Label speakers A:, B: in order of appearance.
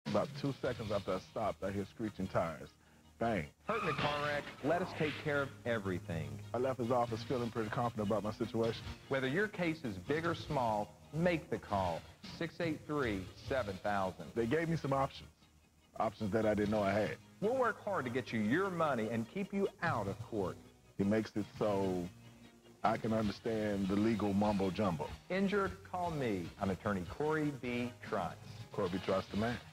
A: About 2 seconds after I stopped, I hear screeching tires. Bang.
B: Hurt in a car wreck, let us take care of everything.
A: I left his office feeling pretty confident about my situation.
B: Whether your case is big or small, make the call. 683-7000.
A: They gave me some options that I didn't know I had.
B: We'll work hard to get you your money and keep you out of court.
A: He makes it so I can understand the legal mumbo-jumbo.
B: Injured, call me. I'm attorney Corey B. Trotz.
A: Corey B. Trotz, the man.